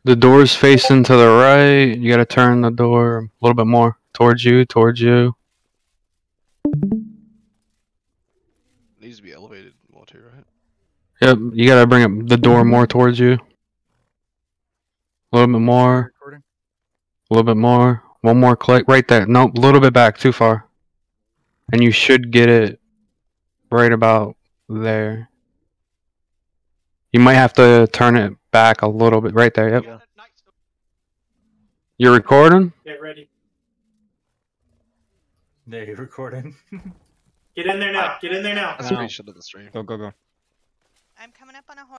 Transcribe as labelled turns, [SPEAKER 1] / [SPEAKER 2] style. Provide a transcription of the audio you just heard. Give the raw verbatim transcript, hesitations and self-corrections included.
[SPEAKER 1] The door's facing to the right. You gotta turn the door a little bit more towards you, towards you.
[SPEAKER 2] Needs to be elevated more too, right?
[SPEAKER 1] Yep, you gotta bring it, the door more towards you. A little bit more. A little bit more. One more click. Right there. Nope, a little bit back. Too far. And you should get it right about there. You might have to turn it back a little bit. Right there. Yep.
[SPEAKER 2] Yeah.
[SPEAKER 1] You're recording?
[SPEAKER 3] Get ready.
[SPEAKER 4] Yeah, you're recording.
[SPEAKER 3] Get in there now. Get in there now.
[SPEAKER 2] That's a pretty shit of the stream.
[SPEAKER 4] Go, go, go.
[SPEAKER 5] I'm coming up on a horse.